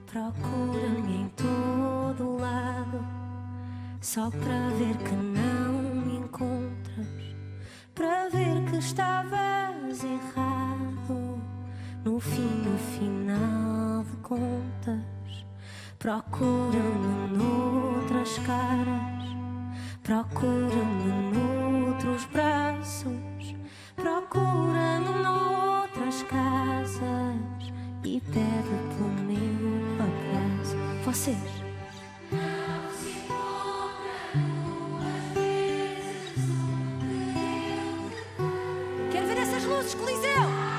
Procura-me em todo lado, só para ver que não me encontras, para ver que estavas errado. No final de contas, procura-me noutras caras, procura-me noutros braços, procura-me noutras casas e pede pelo meu abraço. Vocês não se encontra duas vezes o que eu. quero ver essas luzes, Coliseu!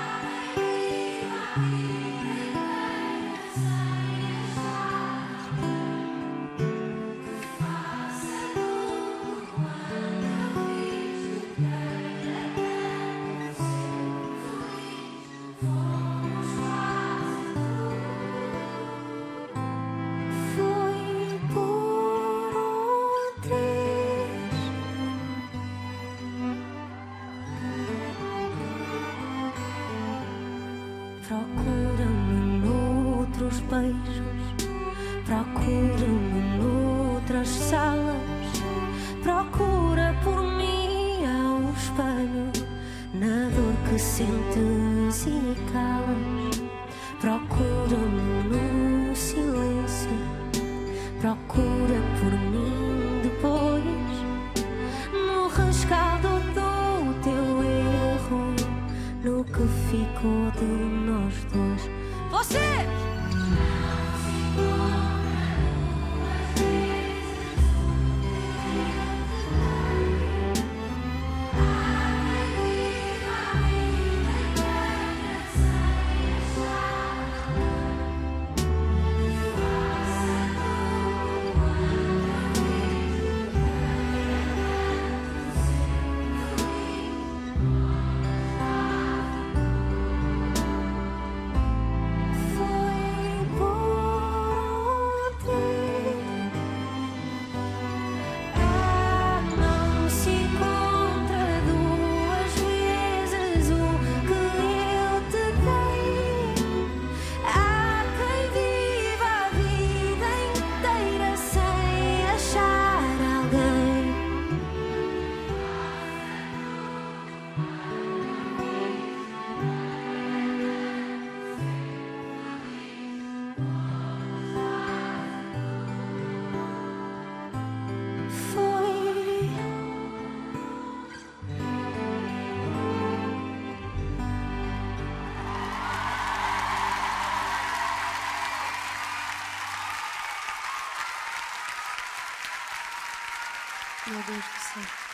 Procura-me noutros beijos, procura-me noutras salas, procura por mim ao espelho, na dor que sentes e calas. Procura-me no silêncio, procura por mim depois, no rescaldo do teu erro, no que ficou de nós dois. Você! Meu Deus do céu.